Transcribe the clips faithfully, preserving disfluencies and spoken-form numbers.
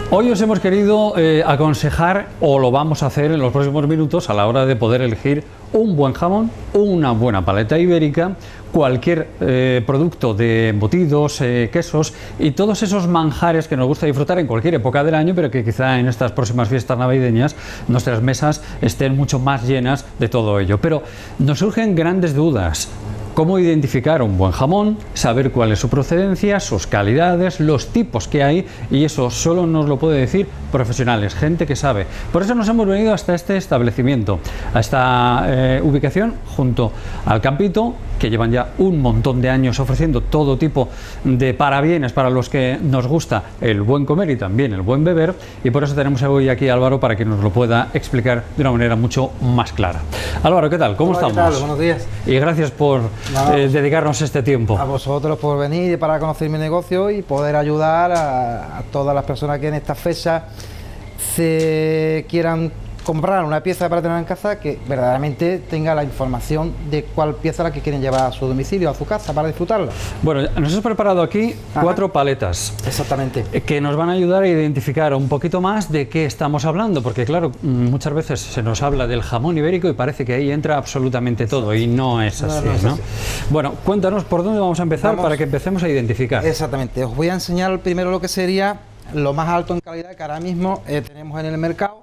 Hoy os hemos querido eh, aconsejar, o lo vamos a hacer en los próximos minutos, a la hora de poder elegir un buen jamón, una buena paleta ibérica, cualquier eh, producto de embutidos, eh, quesos y todos esos manjares que nos gusta disfrutar en cualquier época del año, pero que quizá en estas próximas fiestas navideñas nuestras mesas estén mucho más llenas de todo ello. Pero nos surgen grandes dudas. Cómo identificar un buen jamón, saber cuál es su procedencia, sus calidades, los tipos que hay, y eso solo nos lo puede decir profesionales, gente que sabe. Por eso nos hemos venido hasta este establecimiento, a esta eh, ubicación junto al Campito, que llevan ya un montón de años ofreciendo todo tipo de parabienes para los que nos gusta el buen comer y también el buen beber, y por eso tenemos hoy aquí a Álvaro para que nos lo pueda explicar de una manera mucho más clara. Álvaro, ¿qué tal? ¿Cómo Hola, estamos? ¿qué tal? Buenos días. Y gracias por eh, dedicarnos este tiempo. A vosotros por venir para conocer mi negocio y poder ayudar a, a todas las personas que en esta fecha se quieran comprar una pieza para tener en casa, que verdaderamente tenga la información de cuál pieza es la que quieren llevar a su domicilio, a su casa, para disfrutarla. Bueno, nos hemos preparado aquí Ajá. cuatro paletas. Exactamente. Que nos van a ayudar a identificar un poquito más de qué estamos hablando, porque claro, muchas veces se nos habla del jamón ibérico y parece que ahí entra absolutamente todo, y no es así, no, no es ¿no? así. Bueno, cuéntanos por dónde vamos a empezar Vamos. para que empecemos a identificar. Exactamente. Os voy a enseñar primero lo que sería lo más alto en calidad que ahora mismo eh, tenemos en el mercado,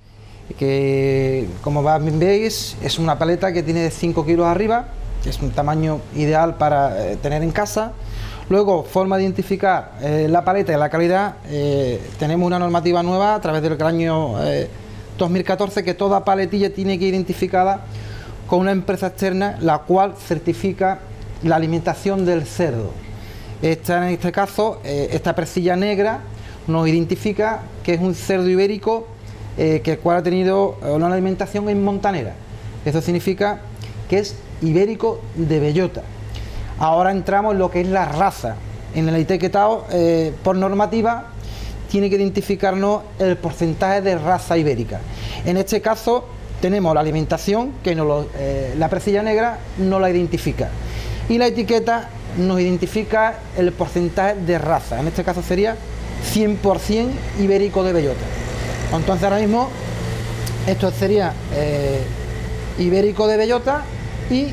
que como veis es una paleta que tiene cinco kilos arriba, que es un tamaño ideal para eh, tener en casa. Luego, forma de identificar eh, la paleta y la calidad, eh, tenemos una normativa nueva a través del año eh, dos mil catorce, que toda paletilla tiene que ir identificada con una empresa externa, la cual certifica la alimentación del cerdo. Esta, en este caso, eh, esta presilla negra nos identifica que es un cerdo ibérico Eh, que el cual ha tenido una alimentación en montanera. Eso significa que es ibérico de bellota. Ahora entramos en lo que es la raza. En el etiquetado, eh, por normativa, tiene que identificarnos el porcentaje de raza ibérica. En este caso tenemos la alimentación, que nos lo, eh, la presilla negra no la identifica, y la etiqueta nos identifica el porcentaje de raza. En este caso sería cien por cien ibérico de bellota. Entonces ahora mismo esto sería eh, ibérico de bellota y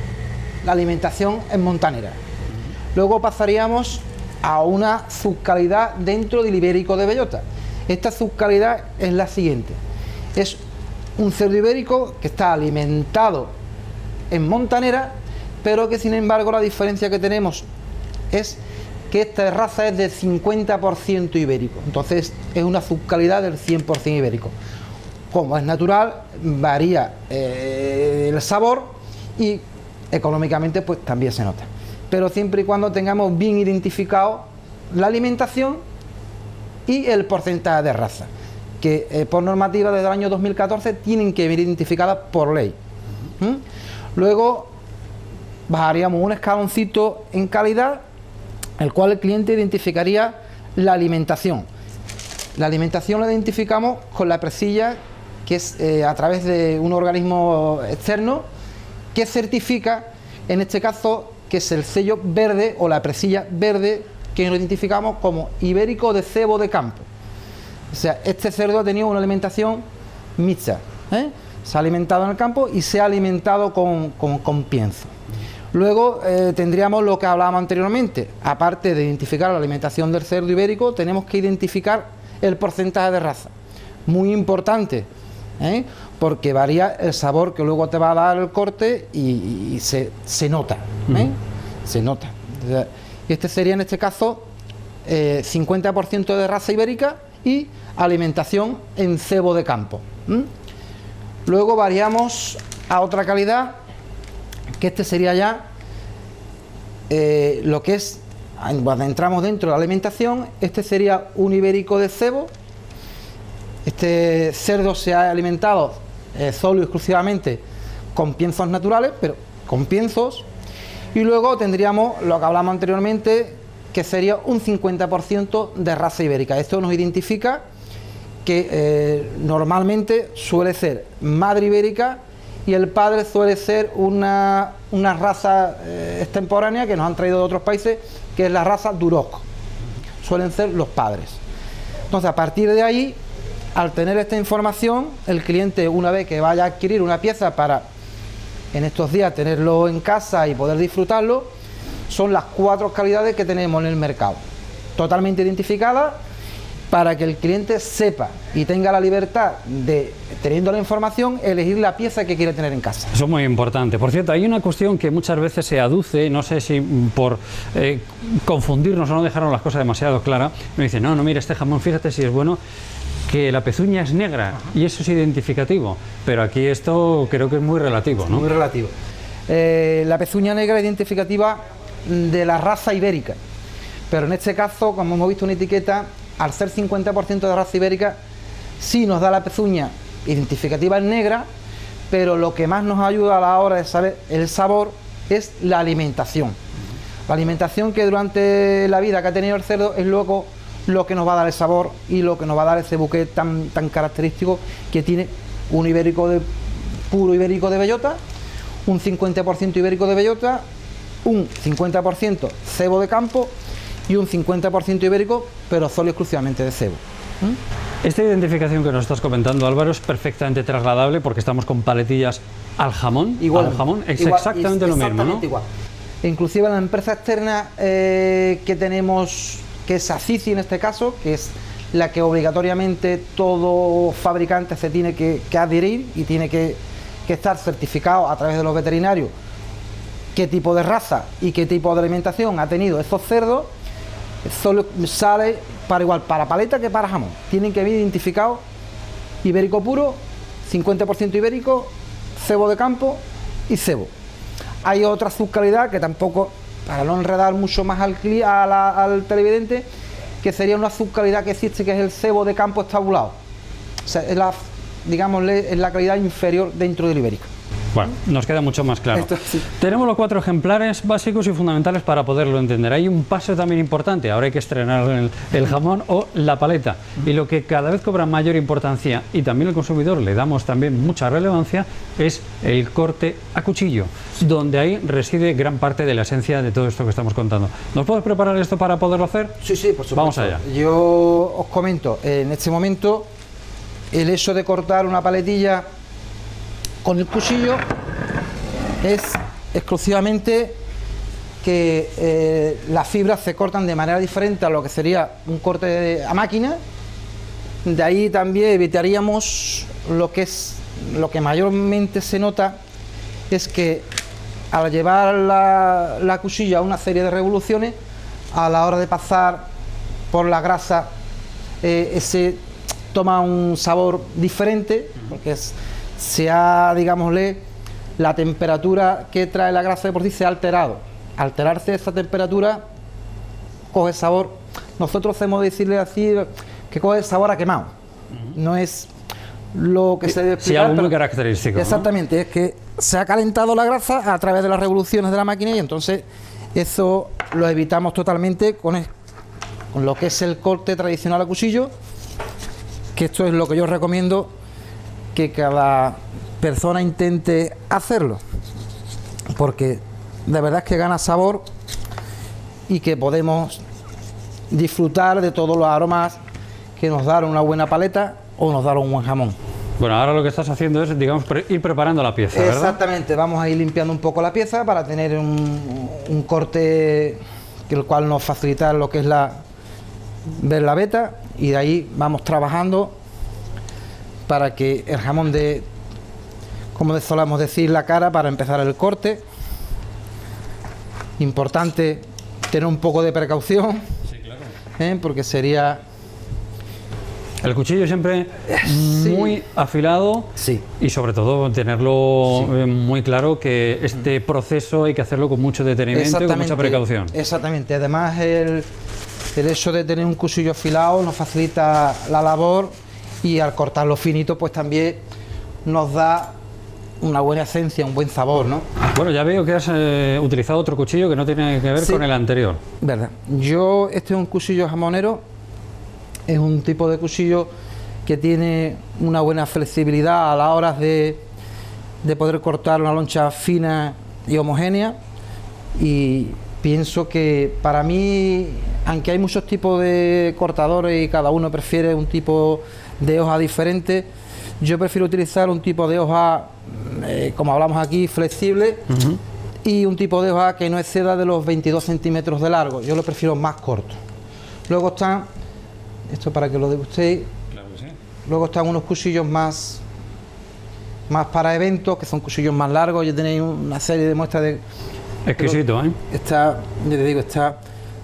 la alimentación en montanera. Luego pasaríamos a una subcalidad dentro del ibérico de bellota. Esta subcalidad es la siguiente: es un cerdo ibérico que está alimentado en montanera, pero que sin embargo la diferencia que tenemos es que esta raza es del cincuenta por ciento ibérico, entonces es una subcalidad del cien por cien ibérico. Como es natural, varía eh, el sabor y económicamente pues también se nota, pero siempre y cuando tengamos bien identificado la alimentación y el porcentaje de raza, que eh, por normativa desde el año dos mil catorce tienen que venir identificadas por ley. ¿Mm? Luego bajaríamos un escaloncito en calidad, el cual el cliente identificaría la alimentación. La alimentación la identificamos con la presilla, que es eh, a través de un organismo externo que certifica, en este caso, que es el sello verde o la presilla verde, que lo identificamos como ibérico de cebo de campo. O sea, este cerdo ha tenido una alimentación mixta, ¿eh? Se ha alimentado en el campo y se ha alimentado con, con, con pienso. Luego eh, tendríamos lo que hablábamos anteriormente. Aparte de identificar la alimentación del cerdo ibérico, tenemos que identificar el porcentaje de raza. Muy importante, ¿eh? Porque varía el sabor que luego te va a dar el corte y, y se, se nota, ¿eh? Uh-huh. Se nota. Y este sería en este caso eh, cincuenta por ciento de raza ibérica y alimentación en cebo de campo. ¿Mm? Luego variamos a otra calidad, que este sería ya eh, lo que es, cuando entramos dentro de la alimentación, este sería un ibérico de cebo. Este cerdo se ha alimentado eh, solo y exclusivamente con pienzos naturales, pero con pienzos. Y luego tendríamos lo que hablamos anteriormente, que sería un cincuenta por ciento de raza ibérica. Esto nos identifica que eh, normalmente suele ser madre ibérica y el padre suele ser una, una raza eh, extemporánea que nos han traído de otros países, que es la raza Duroc. Suelen ser los padres. Entonces, a partir de ahí, al tener esta información, el cliente, una vez que vaya a adquirir una pieza para en estos días tenerlo en casa y poder disfrutarlo, son las cuatro calidades que tenemos en el mercado, totalmente identificadas, para que el cliente sepa y tenga la libertad de, teniendo la información, elegir la pieza que quiere tener en casa. Eso es muy importante. Por cierto, hay una cuestión que muchas veces se aduce, no sé si por eh, confundirnos o no dejaron las cosas demasiado claras, me dicen, no, no, mira, este jamón, fíjate si es bueno, que la pezuña es negra. Ajá. Y eso es identificativo, pero aquí esto creo que es muy relativo, ¿no? Muy relativo. Eh, la pezuña negra es identificativa de la raza ibérica, pero en este caso, como hemos visto en etiqueta, al ser cincuenta por ciento de raza ibérica, sí nos da la pezuña identificativa en negra, pero lo que más nos ayuda a la hora de saber el sabor es la alimentación. Uh-huh. La alimentación que durante la vida que ha tenido el cerdo es luego lo que nos va a dar el sabor y lo que nos va a dar ese buquet tan, tan característico que tiene un ibérico de, puro ibérico de bellota, un cincuenta por ciento ibérico de bellota, un cincuenta por ciento cebo de campo y un cincuenta por ciento ibérico, pero solo exclusivamente de cebo. ¿Mm? Esta identificación que nos estás comentando, Álvaro, es perfectamente trasladable porque estamos con paletillas al jamón. Igual, al jamón es igual, exactamente es lo exactamente mismo, ¿no? Igual. Inclusive la empresa externa eh, que tenemos, que es Acici en este caso, que es la que obligatoriamente todo fabricante se tiene que, que adherir y tiene que, que estar certificado a través de los veterinarios qué tipo de raza y qué tipo de alimentación ha tenido esos cerdos. Solo sale para igual para paleta que para jamón. Tienen que venir identificados ibérico puro, cincuenta por ciento ibérico, cebo de campo y cebo. Hay otra subcalidad que tampoco, para no enredar mucho más al, a la, al televidente, que sería una subcalidad que existe, que es el cebo de campo estabulado. O sea, es la, digámosle, es la calidad inferior dentro del ibérico. Bueno, nos queda mucho más claro. Esto, sí. Tenemos los cuatro ejemplares básicos y fundamentales para poderlo entender. Hay un paso también importante, ahora hay que estrenar el, el jamón o la paleta. Y lo que cada vez cobra mayor importancia, y también el consumidor le damos también mucha relevancia, es el corte a cuchillo, donde ahí reside gran parte de la esencia de todo esto que estamos contando. ¿Nos puedes preparar esto para poderlo hacer? Sí, sí, por supuesto. Vamos allá. Yo os comento, en este momento, el hecho de cortar una paletilla con el cuchillo es exclusivamente que eh, las fibras se cortan de manera diferente a lo que sería un corte de, a máquina. De ahí también evitaríamos lo que es lo que mayormente se nota, es que al llevar la, la cuchilla a una serie de revoluciones, a la hora de pasar por la grasa, eh, ese toma un sabor diferente, porque es se ha, digámosle, la temperatura que trae la grasa de por sí se ha alterado. Al alterarse esa temperatura, coge sabor. Nosotros hacemos decirle así que coge sabor a quemado. Uh-huh. No es lo que se debe explicar. Sí, algo muy característico. Exactamente, ¿no? Es que se ha calentado la grasa a través de las revoluciones de la máquina y entonces eso lo evitamos totalmente con, el, con lo que es el corte tradicional a cuchillo, que esto es lo que yo recomiendo que cada persona intente hacerlo, porque de verdad es que gana sabor y que podemos disfrutar de todos los aromas que nos dan una buena paleta o nos dan un buen jamón. Bueno, ahora lo que estás haciendo es, digamos, pre ir preparando la pieza, ¿verdad? Exactamente, vamos a ir limpiando un poco la pieza para tener un, un corte que el cual nos facilita lo que es la ver la veta, y de ahí vamos trabajando para que el jamón de, como solemos decir, la cara para empezar el corte. Importante tener un poco de precaución, sí, claro. ¿eh? Porque sería... El cuchillo siempre sí. muy afilado, sí. Y sobre todo tenerlo sí. eh, muy claro que este proceso hay que hacerlo con mucho detenimiento y con mucha precaución. Exactamente, además el, el hecho de tener un cuchillo afilado nos facilita la labor. Y al cortarlo finito, pues también nos da una buena esencia, un buen sabor, ¿no? Bueno, ya veo que has eh, utilizado otro cuchillo que no tiene que ver sí. con el anterior. Verdad. Yo, este es un cuchillo jamonero, es un tipo de cuchillo que tiene una buena flexibilidad a la hora de, de poder cortar una loncha fina y homogénea, y pienso que para mí aunque hay muchos tipos de cortadores y cada uno prefiere un tipo de hoja diferente, yo prefiero utilizar un tipo de hoja, eh, como hablamos aquí, flexible, uh-huh. y un tipo de hoja que no exceda de los veintidós centímetros de largo. Yo lo prefiero más corto. Luego están, esto para que lo degustéis, claro que sí. Luego están unos cuchillos más, más para eventos, que son cuchillos más largos. Ya tenéis una serie de muestras de... Exquisito, ¿eh? Está, yo te digo, está...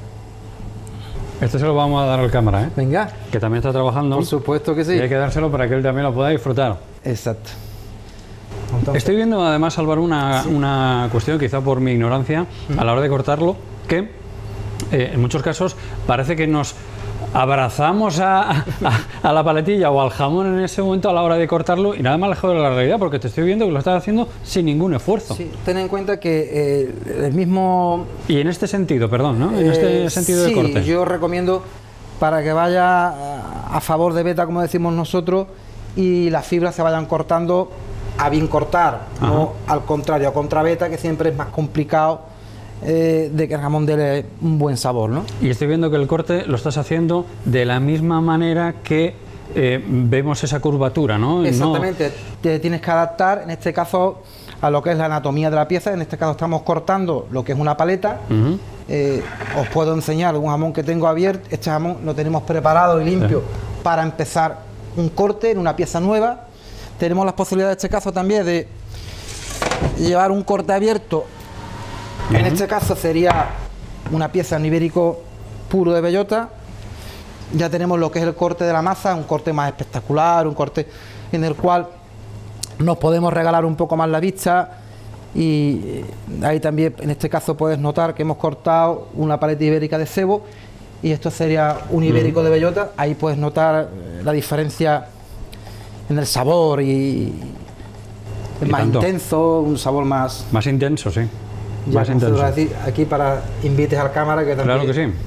Este se lo vamos a dar al cámara, ¿eh? Venga. Que también está trabajando. Por supuesto que sí. Y hay que dárselo para que él también lo pueda disfrutar. Exacto. Entonces, estoy viendo además, Álvaro, una, sí. una cuestión, quizá por mi ignorancia, uh-huh. a la hora de cortarlo, que eh, en muchos casos parece que nos abrazamos a, a, a la paletilla o al jamón en ese momento a la hora de cortarlo y nada más lejos de la realidad, porque te estoy viendo que lo estás haciendo sin ningún esfuerzo. Sí, ten en cuenta que eh, el mismo... Y en este sentido, perdón, ¿no? En eh, este sentido sí, de corte. Yo recomiendo para que vaya a favor de beta, como decimos nosotros, y las fibras se vayan cortando a bien cortar, ajá. no al contrario, a contra beta, que siempre es más complicado Eh, de que el jamón dé un buen sabor, ¿no? Y estoy viendo que el corte lo estás haciendo de la misma manera que eh, vemos esa curvatura, ¿no? Exactamente, no... te tienes que adaptar, en este caso, a lo que es la anatomía de la pieza. En este caso estamos cortando lo que es una paleta. Uh-huh. eh, os puedo enseñar un jamón que tengo abierto. Este jamón lo tenemos preparado y limpio, sí. para empezar un corte en una pieza nueva. Tenemos las posibilidades en este caso también de llevar un corte abierto. En este caso sería una pieza en ibérico puro de bellota. Ya tenemos lo que es el corte de la masa, un corte más espectacular, un corte en el cual nos podemos regalar un poco más la vista. Y ahí también, en este caso, puedes notar que hemos cortado una paleta ibérica de cebo y esto sería un ibérico de bellota. Ahí puedes notar la diferencia en el sabor y es más tanto. intenso, un sabor más... Más intenso, sí. Ya, más intenso. Decir, aquí para invites al cámara que también... Claro que sí.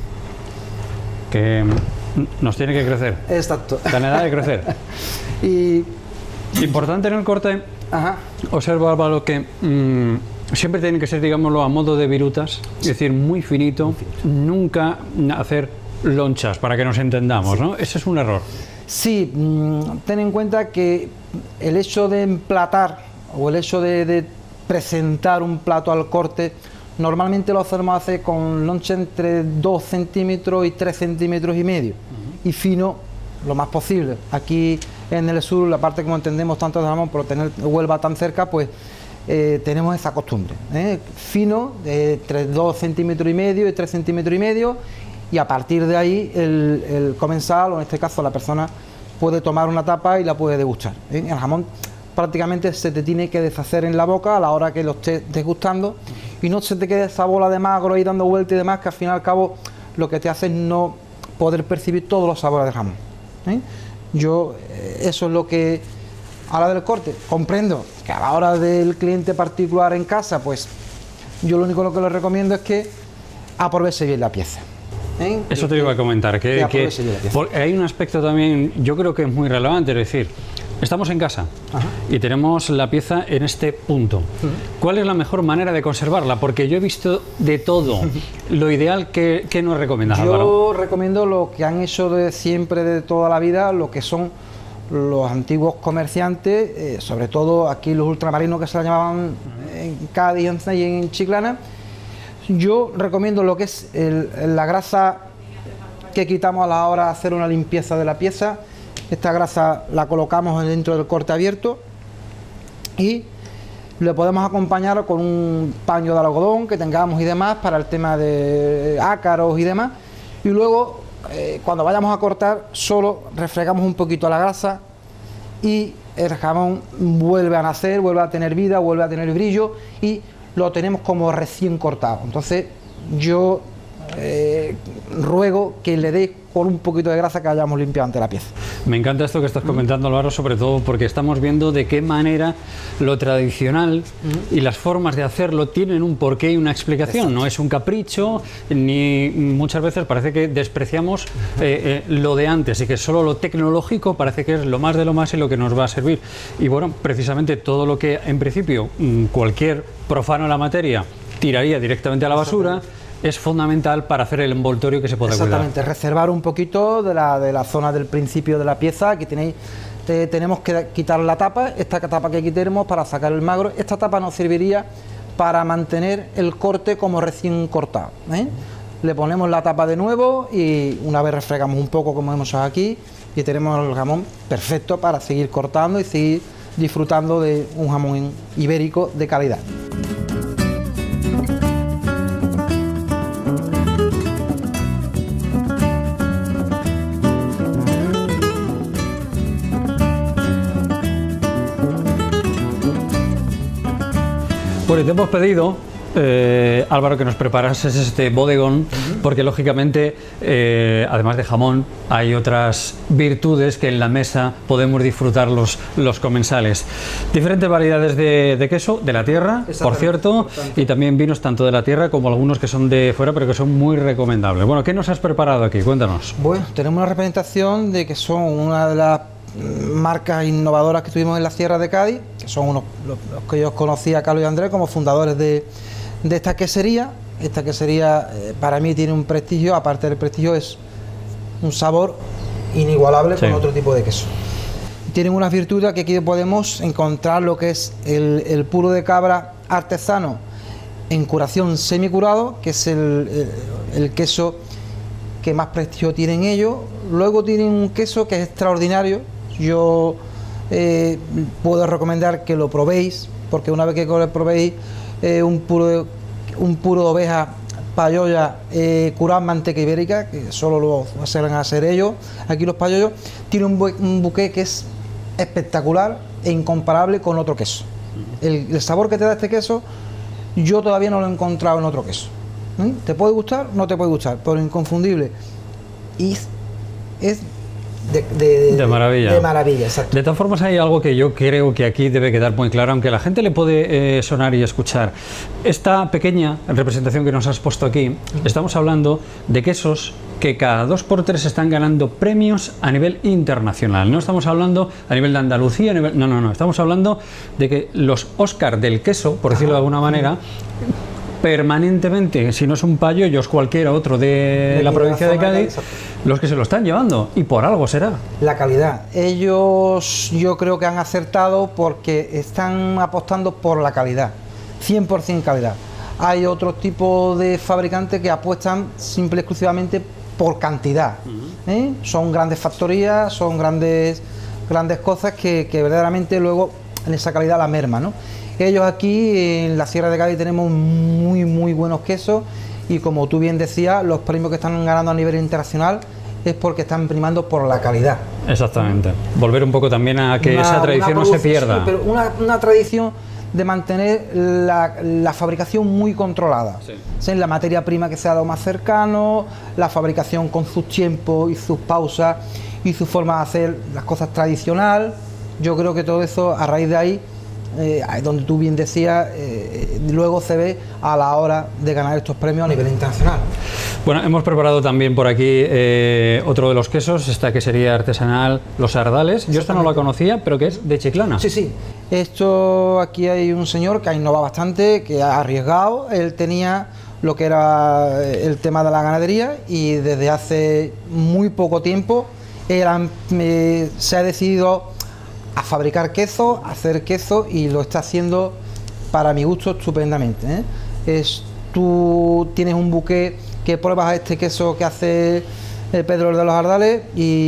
Que nos tiene que crecer. Exacto. Está en edad de crecer. Y... Importante en el corte, ajá. observa, Álvaro, que mmm, siempre tiene que ser, digámoslo, a modo de virutas, es decir, muy finito, nunca hacer lonchas, para que nos entendamos, sí. ¿no? Ese es un error. Sí, mmm, ten en cuenta que el hecho de emplatar o el hecho de, de presentar un plato al corte, normalmente lo hacemos hacer con loncha entre dos centímetros y tres centímetros y medio, uh-huh. y fino lo más posible. Aquí en el sur, la parte como entendemos tanto de jamón, por tener Huelva tan cerca, pues eh, tenemos esa costumbre, ¿eh? fino, de entre dos centímetros y medio y tres centímetros y medio, y a partir de ahí el, el comensal, o en este caso la persona, puede tomar una tapa y la puede degustar, ¿eh? El jamón prácticamente se te tiene que deshacer en la boca a la hora que lo estés degustando y no se te quede esa bola de magro ahí dando vueltas y demás, que al fin y al cabo lo que te hace es no poder percibir todos los sabores del jamón, ¿eh? Yo, eso es lo que, a la del corte, comprendo que a la hora del cliente particular en casa, pues yo lo único que le recomiendo es que aproveche bien la pieza, ¿eh? Eso te iba a comentar, que, que, que hay un aspecto también, yo creo que es muy relevante, es decir, estamos en casa, ajá. y tenemos la pieza en este punto. Uh-huh. ¿Cuál es la mejor manera de conservarla? Porque yo he visto de todo. Lo ideal, ¿qué, qué nos recomiendas, Yo Álvaro? recomiendo lo que han hecho de siempre, de toda la vida, lo que son los antiguos comerciantes, eh, sobre todo aquí los ultramarinos que se la llamaban uh-huh. en Cádiz y en Chiclana. Yo recomiendo lo que es el, la grasa que quitamos a la hora de hacer una limpieza de la pieza. Esta grasa la colocamos dentro del corte abierto y le podemos acompañar con un paño de algodón que tengamos y demás para el tema de ácaros y demás. Y luego, eh, cuando vayamos a cortar, solo refregamos un poquito la grasa y el jamón vuelve a nacer, vuelve a tener vida, vuelve a tener brillo y lo tenemos como recién cortado. Entonces, yo eh, ruego que le dé con un poquito de grasa que hayamos limpiado ante la pieza. Me encanta esto que estás comentando, Álvaro, sobre todo porque estamos viendo de qué manera lo tradicional uh-huh. y las formas de hacerlo tienen un porqué y una explicación. Exacto. No es un capricho, ni muchas veces parece que despreciamos uh-huh. eh, eh, lo de antes y que solo lo tecnológico parece que es lo más de lo más y lo que nos va a servir. Y bueno, precisamente todo lo que en principio cualquier profano en la materia tiraría directamente a la basura, es fundamental para hacer el envoltorio que se puede cuidar. Exactamente, reservar un poquito de la, de la zona del principio de la pieza. Aquí tenéis, te, tenemos que quitar la tapa, esta tapa que quitemos para sacar el magro. Esta tapa nos serviría para mantener el corte como recién cortado, ¿eh? Le ponemos la tapa de nuevo y una vez refregamos un poco como hemos hecho aquí y tenemos el jamón perfecto para seguir cortando y seguir disfrutando de un jamón ibérico de calidad. Bueno, te hemos pedido, eh, Álvaro, que nos preparases este bodegón, uh-huh. porque lógicamente, eh, además de jamón, hay otras virtudes que en la mesa podemos disfrutar los, los comensales. Diferentes variedades de, de queso, de la tierra, por cierto, y también vinos tanto de la tierra como algunos que son de fuera, pero que son muy recomendables. Bueno, ¿qué nos has preparado aquí? Cuéntanos. Bueno, tenemos una representación de que son una de las marcas innovadoras que tuvimos en la Sierra de Cádiz, que son unos los, los que yo conocí a Carlos y Andrés como fundadores de, de esta quesería. Esta quesería eh, para mí tiene un prestigio, aparte del prestigio es un sabor inigualable, sí, con otro tipo de queso. Tienen unas virtudes que aquí podemos encontrar lo que es el, el puro de cabra artesano en curación semicurado, que es el, el, el queso que más prestigio tienen ellos. Luego tienen un queso que es extraordinario. Yo eh, puedo recomendar que lo probéis, porque una vez que lo probéis eh, un puro de, un puro de oveja payoya eh, curado en manteca ibérica, que solo lo van a hacer ellos. Aquí los payoyos tiene un, bu un buque que es espectacular e incomparable con otro queso. El, el sabor que te da este queso yo todavía no lo he encontrado en otro queso. ¿Mm? ¿Te puede gustar? No te puede gustar, pero inconfundible. Y es de, de, de maravilla. De maravilla, exacto. De todas formas, hay algo que yo creo que aquí debe quedar muy claro, aunque a la gente le puede eh, sonar y escuchar. Esta pequeña representación que nos has puesto aquí, uh-huh. estamos hablando de quesos que cada dos por tres están ganando premios a nivel internacional. No estamos hablando a nivel de Andalucía, a nivel, no, no, no. Estamos hablando de que los Oscar del queso, por decirlo uh-huh. de alguna manera, permanentemente, si no es un Payollos, cualquiera otro de, de la provincia de Cádiz, los que se lo están llevando, y por algo será. La calidad. Ellos yo creo que han acertado porque están apostando por la calidad, cien por cien calidad. Hay otro tipo de fabricantes que apuestan simple y exclusivamente por cantidad. Uh-huh. ¿eh? Son grandes factorías, son grandes, grandes cosas que, que verdaderamente luego en esa calidad la merma, ¿no? Ellos aquí en la Sierra de Cádiz tenemos muy muy buenos quesos y como tú bien decías, los premios que están ganando a nivel internacional es porque están primando por la calidad. Exactamente. Volver un poco también a que una, esa tradición no se pierda. Sí, pero una, una tradición de mantener la, la fabricación muy controlada. Sí. ¿Sí? La materia prima que sea lo más cercano, la fabricación con sus tiempos y sus pausas y su forma de hacer las cosas tradicional. Yo creo que todo eso, a raíz de ahí, Eh, donde tú bien decías, eh, luego se ve a la hora de ganar estos premios a nivel internacional. Bueno, hemos preparado también por aquí eh, otro de los quesos, esta que sería artesanal, los Ardales. Yo esta no la conocía, pero que es de Chiclana. Sí, sí. Esto, aquí hay un señor que ha innovado bastante, que ha arriesgado. Él tenía lo que era el tema de la ganadería y desde hace muy poco tiempo él ha, eh, se ha decidido a fabricar queso, a hacer queso y lo está haciendo para mi gusto estupendamente, ¿eh? Es, tú tienes un buque que pruebas este queso que hace el Pedro de los Ardales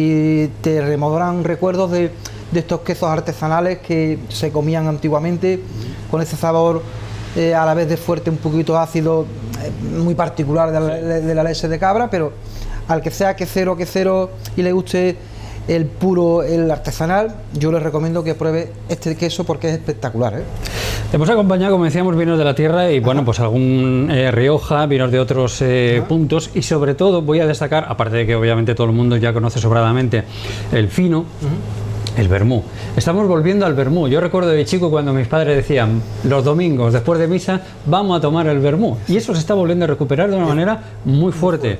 y te rememoran recuerdos de, de estos quesos artesanales que se comían antiguamente, con ese sabor eh, a la vez de fuerte, un poquito ácido, eh, muy particular de la, de, de la leche de cabra, pero al que sea quesero, quesero y le guste el puro, el artesanal, yo les recomiendo que pruebe este queso porque es espectacular, ¿eh? Hemos acompañado, como decíamos, vinos de la tierra y, ajá, bueno, pues algún eh, Rioja, vinos de otros eh, puntos, y sobre todo voy a destacar, aparte de que obviamente todo el mundo ya conoce sobradamente el fino, uh-huh, el vermú. Estamos volviendo al vermú. Yo recuerdo de chico cuando mis padres decían los domingos después de misa vamos a tomar el vermú, y eso se está volviendo a recuperar de una manera muy fuerte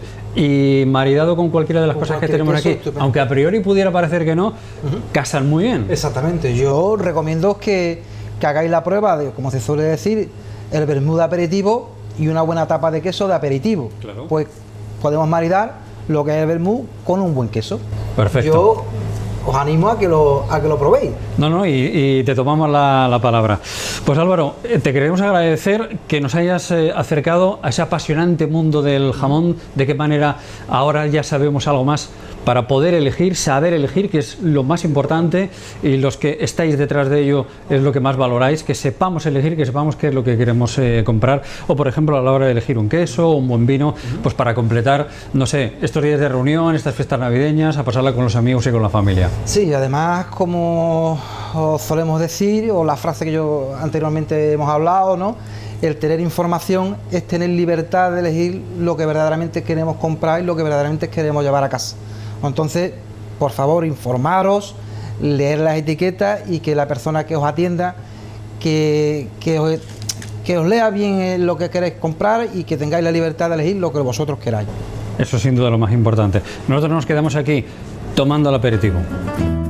y maridado con cualquiera de las cosas que tenemos aquí, aunque a priori pudiera parecer que no, uh-huh, casan muy bien. Exactamente. Yo recomiendo que, que hagáis la prueba de, como se suele decir, el vermú de aperitivo y una buena tapa de queso de aperitivo. Claro. Pues podemos maridar lo que es el vermú con un buen queso. Perfecto. Yo os animo a que lo, a que lo probéis. No, no, y, y te tomamos la, la palabra. Pues Álvaro, eh, te queremos agradecer que nos hayas eh, acercado a ese apasionante mundo del jamón, de qué manera ahora ya sabemos algo más para poder elegir, saber elegir, que es lo más importante, y los que estáis detrás de ello es lo que más valoráis, que sepamos elegir, que sepamos qué es lo que queremos eh, comprar, o por ejemplo a la hora de elegir un queso o un buen vino, pues para completar, no sé, estos días de reunión, estas fiestas navideñas, a pasarla con los amigos y con la familia. Sí, además, como os solemos decir, o la frase que yo anteriormente hemos hablado, ¿no? El tener información es tener libertad de elegir lo que verdaderamente queremos comprar y lo que verdaderamente queremos llevar a casa. Entonces, por favor, informaros, leer las etiquetas y que la persona que os atienda, que, que, os, que os lea bien lo que queréis comprar y que tengáis la libertad de elegir lo que vosotros queráis. Eso sin duda lo más importante. Nosotros nos quedamos aquí tomando el aperitivo.